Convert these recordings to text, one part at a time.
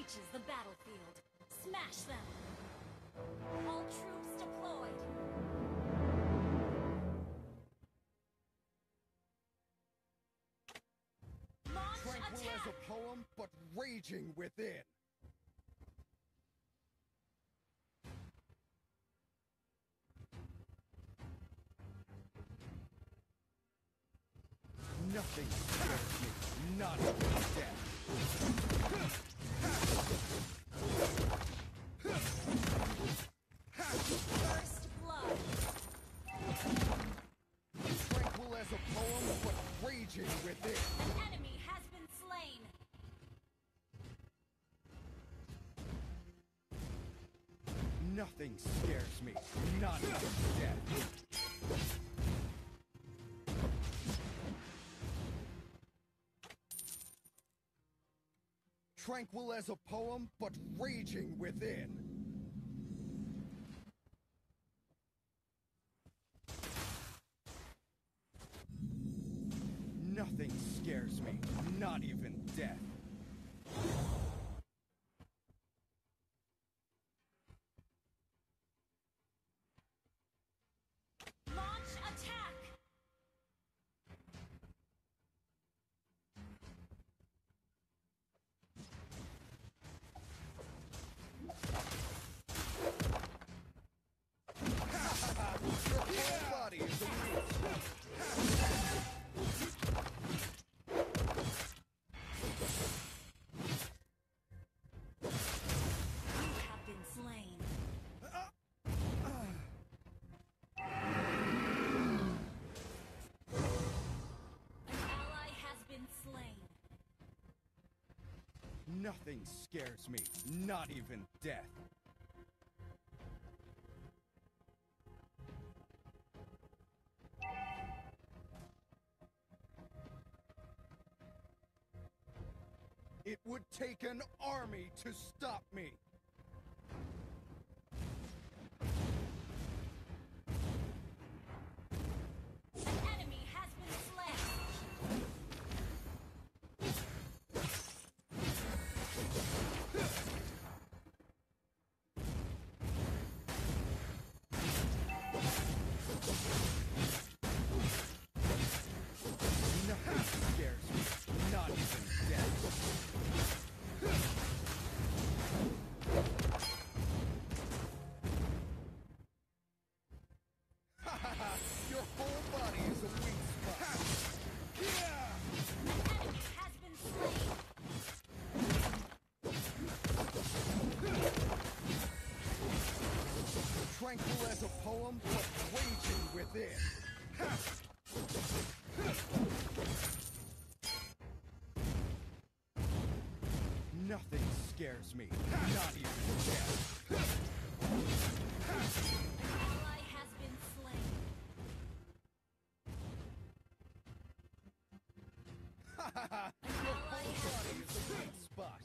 reaches the battlefield. Smash them! All troops deployed! Launch Tranquil attack! as a poem, but raging within. Nothing scares me, not even death. First blood! Tranquil as a poem, but raging within. An enemy has been slain! Nothing scares me, not even death. Tranquil as a poem, but raging within. Nothing scares me, not even death. Launch attack! Your whole body is a weak. You have been slain. An ally has been slain. Nothing scares me, not even death. It would take an army to stop me. An enemy has been slain. Nothing scares me, not even death. Your whole body is a weak spot. An enemy has been slain. Tranquil as a poem, but raging within. Nothing scares me, not even death. An ally has been slain. Your whole body is a weak spot.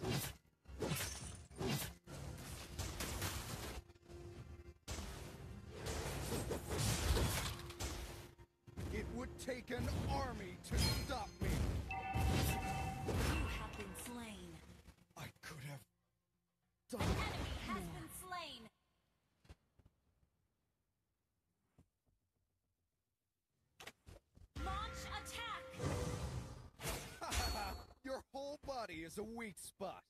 It would take an army to stop me. You have been slain. I could have An done enemy has more. been slain. Launch attack! Your whole body is a weak spot.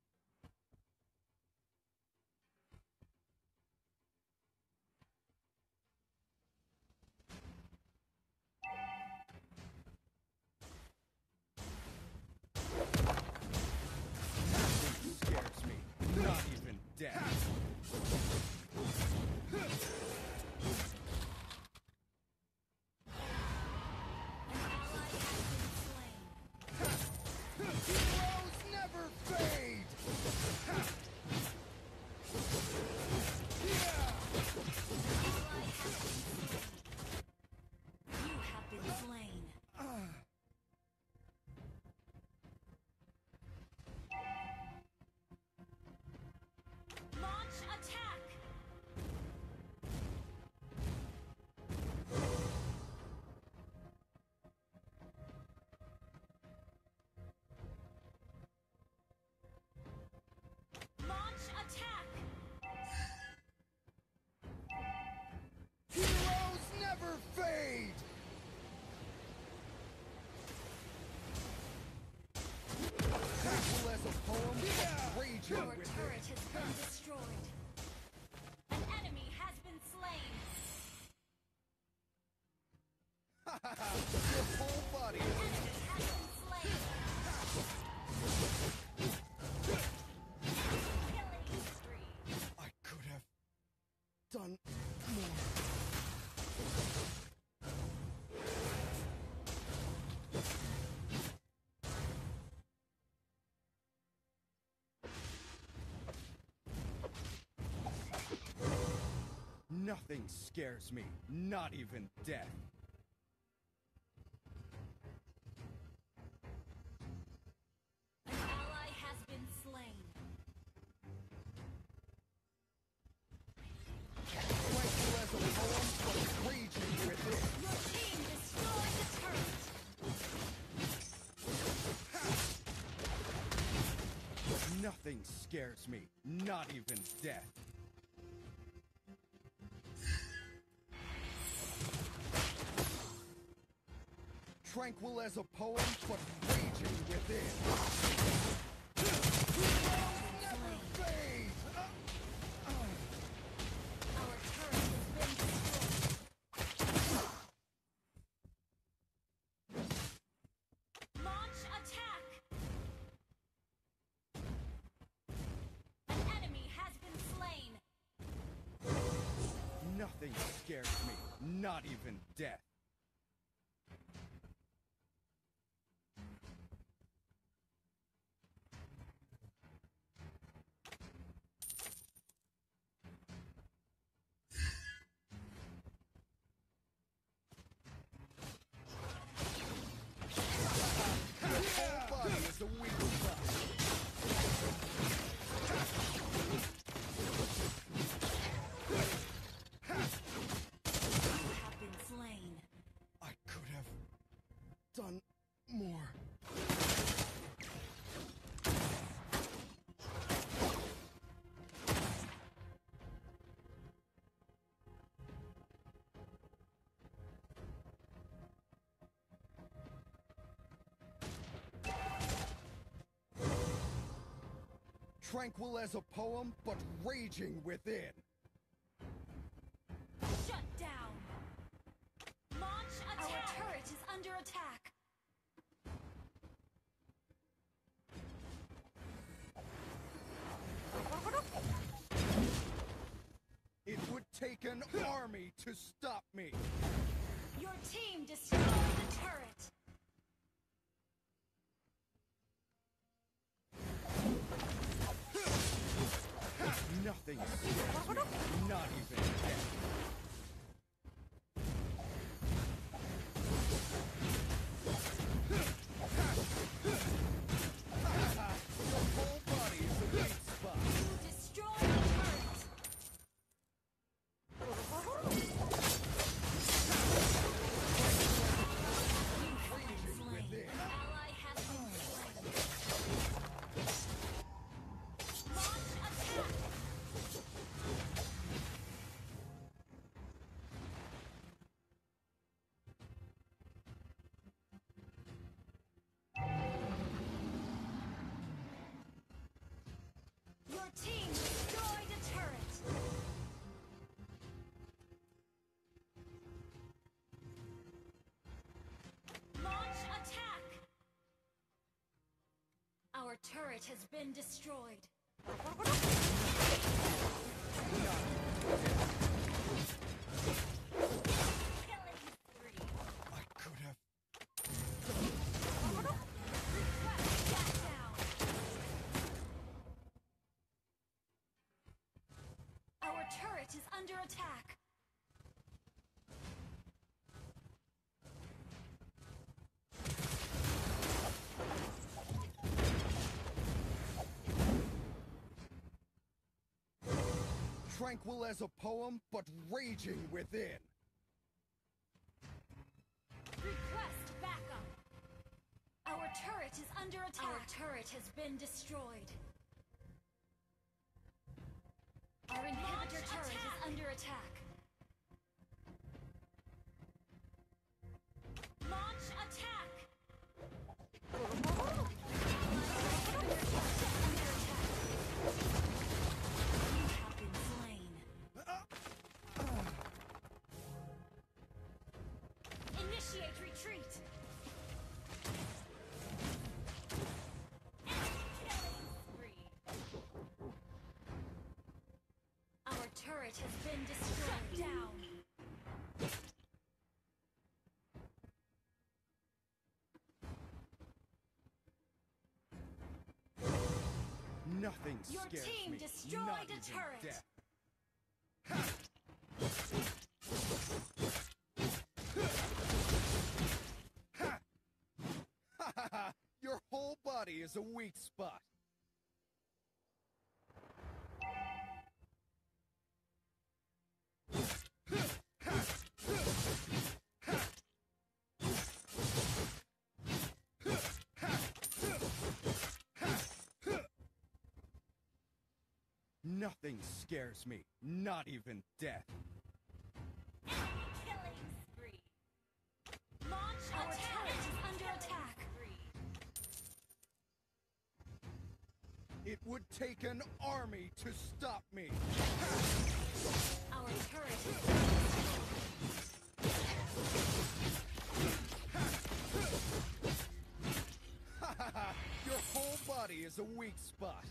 Nothing scares me, not even death. An ally has been slain. Heroes never fade! Ally has been slain. You have been slain. Launch attack! Raging Our with turret it. has been destroyed. An enemy has been slain. Your whole body An is enemy has been slain. Killing spree. I could have done more. Nothing scares me, not even death. An ally has been slain. Tranquil as a poem, but raging within. Your team destroyed the turret. Nothing scares me, not even death. Tranquil as a poem, but raging within. Never fade! Our turret has been destroyed. Launch attack. An enemy has been slain. Nothing scares me, not even death. Your whole body is a weak spot. You have been slain. I could have done more. Tranquil as a poem, but raging within. Shut down. Launch attack. Our turret is under attack. It would take an army to stop me. Your team destroyed the turret. Nothing scares me, not even death. Your whole body is a weak spot. You destroyed the turret. Raging Slain. within. An ally has been slain. Launch attack. Your team destroyed a turret. Launch attack. Our turret has been destroyed. Killing spree. I could have. Request back down. Our turret is under attack. Tranquil as a poem, but raging within. Request backup. Our turret is under attack. Our turret has been destroyed. Our inhibitor turret is under attack. Launch attack. Our inhibitor turret is under attack. turret has been destroyed. Shut down. Nothing Your scares team me. destroyed Not a even turret. death. Your whole body is a weak spot. Nothing scares me, not even death. Killing spree. Launch our turret is under attack. It would take an army to stop me. Our turret is destroyed. Your whole body is a weak spot.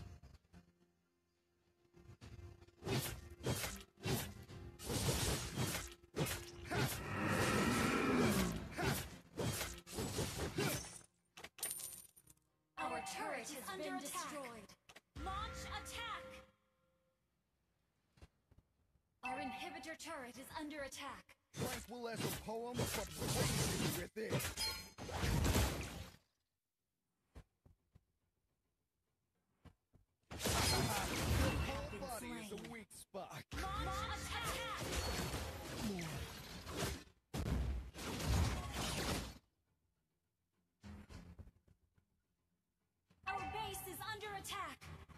Our turret has been destroyed. Launch attack! Our inhibitor turret is under attack. Tranquil as a poem, but raging within. Your whole body is a weak spot. Launch attack! Our base is under attack.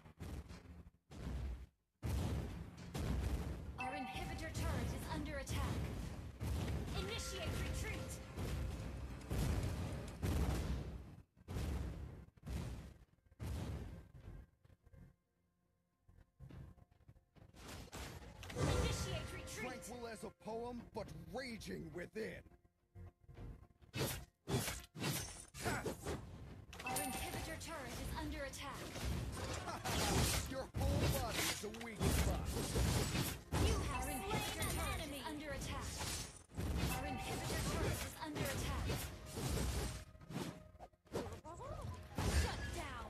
Our inhibitor turret is under attack. Initiate retreat. Initiate retreat. Tranquil as a poem, but raging within. Our inhibitor turret is under attack. Your whole body is a weak spot. You have slain an enemy. Under attack. Our inhibitor turret is under attack. Shut down.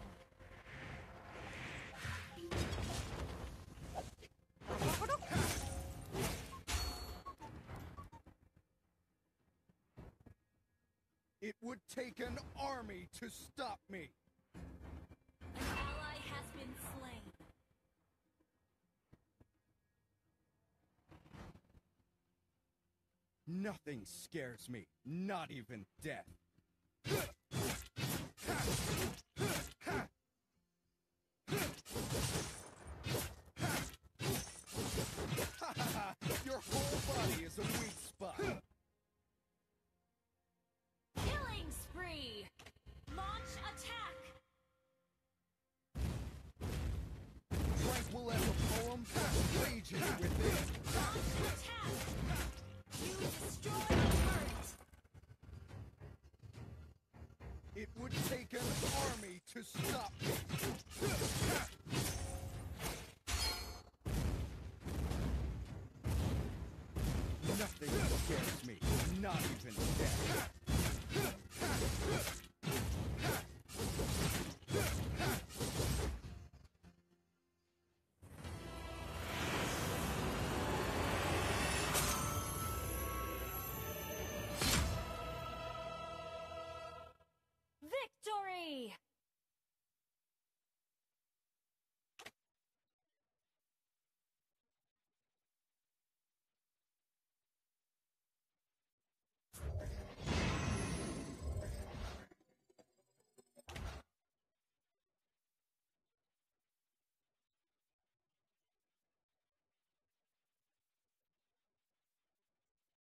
It would take an army to stop me. An ally has been slain. Nothing scares me, not even death. Your whole body is a weak spot. Killing spree. Launch attack. Tranquil as a poem, raging within. Launch attack. You destroyed a turret. It would take an army to stop me.